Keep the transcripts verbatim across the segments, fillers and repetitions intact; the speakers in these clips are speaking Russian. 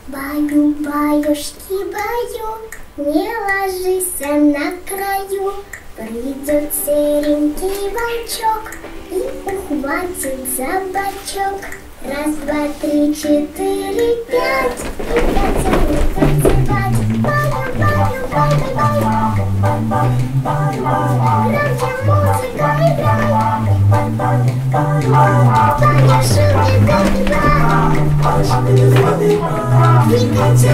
Баю, баюшки, баю, не ложись на краю. Придет серенький волчок и ухватит за бочок. Раз, два, три, четыре, пять, и потянет танцевать. Баю, баю, баю, баю, громче музыка играй. Баюшки, двигайте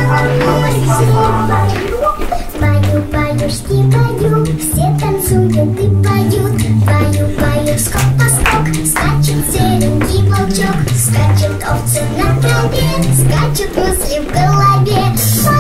лапой, баю, баюшки, баю, все танцуют и поют. Баю, баю, скок по скок, скачет серенький волчок, скачет овцы на траве, скачут мысли в голове.